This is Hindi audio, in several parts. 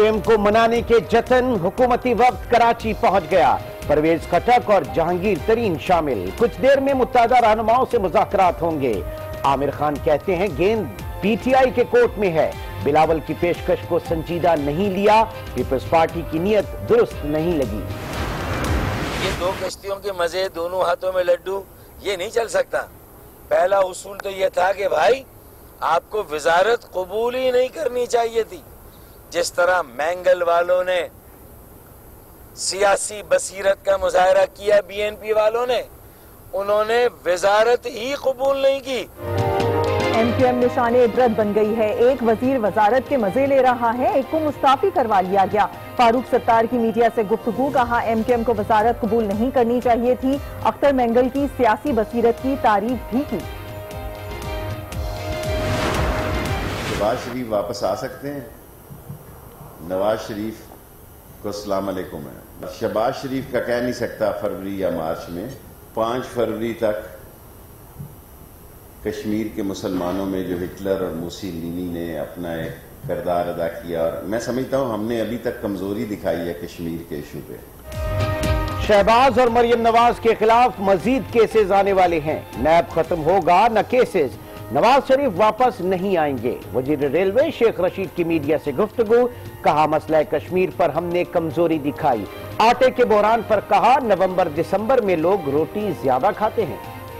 एमकेएम को मनाने के जतन, हुकूमती वक्त कराची पहुंच गया। परवेज खटक और जहांगीर तरीन शामिल। कुछ देर में मुत्तहदा रहनुमाओं से मुज़ाकरात होंगे। आमिर खान कहते हैं गेंद पीटीआई के कोर्ट में है। बिलावल की पेशकश को संजीदा नहीं लिया। पीपल्स पार्टी की नीयत दुरुस्त नहीं लगी। ये दो कश्तियों के मजे, दोनों हाथों में लड्डू, ये नहीं चल सकता। पहला उसूल तो ये था कि भाई आपको वजारत कबूल ही नहीं करनी चाहिए थी। जिस तरह मैंगल वालों ने सियासी बसीरत का मुजाहरा किया, बीएनपी वालों ने, उन्होंने वजारत ही कबूल नहीं की। एमकेएम निशाने इबरत बन गई है। एक वजीर वजारत के मजे ले रहा है, एक को मुस्ताफी करवा लिया गया। फारूक सत्तार की मीडिया से गुफ्तगू, कहा एमकेएम को वजारत कबूल नहीं करनी चाहिए थी। अख्तर मैंगल की सियासी बसीरत की तारीफ भी की। नवाज शरीफ वापस आ सकते हैं। नवाज शरीफ को अस्सलाम अलैकुम है। शहबाज शरीफ का कह नहीं सकता फरवरी या मार्च में। 5 फरवरी तक कश्मीर के मुसलमानों में जो हिटलर और मुसोलिनी ने अपना एक किरदार अदा किया, और मैं समझता हूं हमने अभी तक कमजोरी दिखाई है कश्मीर के इशू पे। शहबाज और मरियम नवाज के खिलाफ मजीद केसेस आने वाले हैं। नैब खत्म होगा न केसेस। नवाज शरीफ वापस नहीं आएंगे। वजीर रेलवे शेख रशीद की मीडिया से गुफ्तगू, कहा मसला कश्मीर पर हमने कमजोरी दिखाई। आटे के बहरान पर कहा नवंबर दिसंबर में लोग रोटी ज्यादा खाते हैं।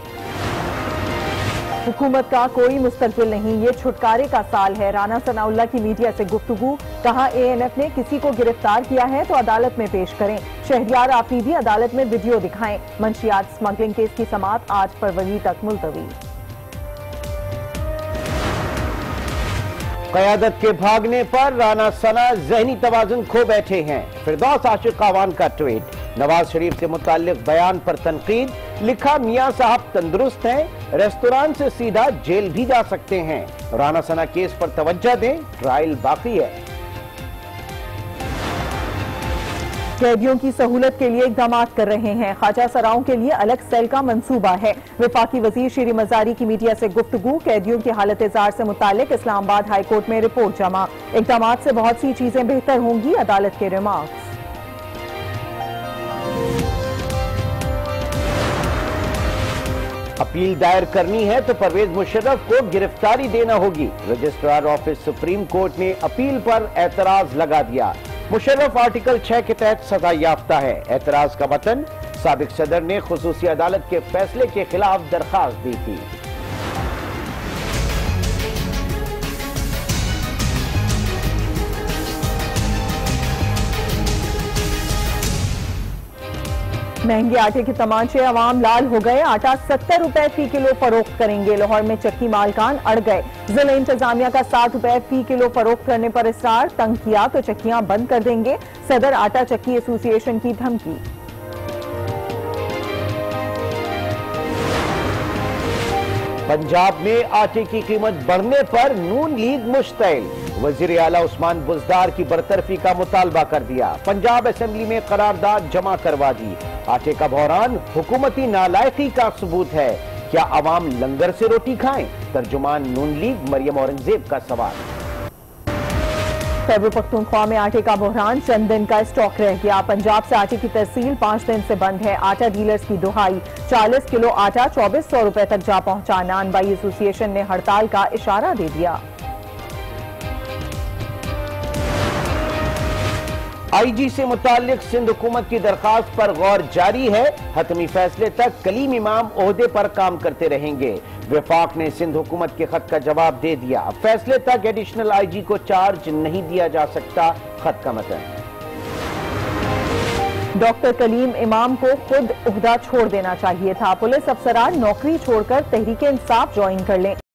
हुकूमत का कोई मुस्तकबिल नहीं, ये छुटकारे का साल है। राना सनाउल्लाह की मीडिया से गुफ्तगू, कहा एएनएफ ने किसी को गिरफ्तार किया है तो अदालत में पेश करें। शहरियार आफरीदी अदालत में वीडियो दिखाएं। मंशियात स्मगलिंग केस की समाअत 8 फरवरी तक मुलतवी। क़यादत के भागने पर राना सना ज़हनी तवाज़ुन खो बैठे हैं। फिरदौस आशिक खान का ट्वीट। नवाज शरीफ से मुताल्लिक बयान पर तनकीद, लिखा मियां साहब तंदुरुस्त हैं, रेस्तोरां से सीधा जेल भी जा सकते हैं। राना सना केस पर तवज्जो दें, ट्रायल बाकी है। कैदियों की सहूलत के लिए इकदाम कर रहे हैं। ख्वाजा सराओं के लिए अलग सेल का मंसूबा है। वफाकी वजीर श्री मजारी की मीडिया से गुफ्तगू, कैदियों की हालत जार से मुतालिक इस्लामाबाद हाई कोर्ट में रिपोर्ट जमा। इकदाम से बहुत सी चीजें बेहतर होंगी, अदालत के रिमार्क्स। अपील दायर करनी है तो परवेज मुशर्रफ को गिरफ्तारी देना होगी। रजिस्ट्रार ऑफिस सुप्रीम कोर्ट ने अपील पर एतराज लगा दिया। मुशर्रफ आर्टिकल 6 के तहत सजा याफ्ता है। एतराज का वतन, साबिक सदर ने खुसूसी अदालत के फैसले के खिलाफ दरखास्त दी थी। महंगे आटे के तमाचे, अवाम लाल हो गए। आटा 70 रुपए फी किलो फरोख्त करेंगे। लाहौर में चक्की मालकान अड़ गए। जिला इंतजामिया का 60 रुपए फी किलो फरोख्त करने पर इसरार, तंग किया तो चक्कियां बंद कर देंगे। सदर आटा चक्की एसोसिएशन की धमकी। पंजाब में आटे की कीमत बढ़ने पर नून लीग मुश्तइल। वजीर आला उस्मान बुज़दार की बरतरफी का मुतालबा कर दिया। पंजाब असेंबली में करारदाद जमा करवा दी। आटे का बहरान हुकूमती नालायकी का सबूत है। क्या अवाम लंगर से रोटी खाएं? तर्जुमान नून लीग मरियम औरंगजेब का सवाल। खैबर पख्तूनख्वा में आटे का बहरान, चंद दिन का स्टॉक रह गया। पंजाब से आटे की तरसील 5 दिन से बंद है। आटा डीलर्स की दुहाई, 40 किलो आटा 2400 रुपए तक जा पहुंचा। नान बाई एसोसिएशन ने हड़ताल का इशारा दे दिया। आईजी से मुताल्लिक सिंध हुकूमत की दरखास्त पर गौर जारी है। हतमी फैसले तक कलीम इमाम ओहदे पर काम करते रहेंगे। वफाक ने सिंध हुकूमत के खत का जवाब दे दिया। फैसले तक एडिशनल आईजी को चार्ज नहीं दिया जा सकता। खत का मतन, डॉक्टर कलीम इमाम को खुद ओहदा छोड़ देना चाहिए था। पुलिस अफसरान नौकरी छोड़कर तहरीक इंसाफ ज्वाइन कर लें।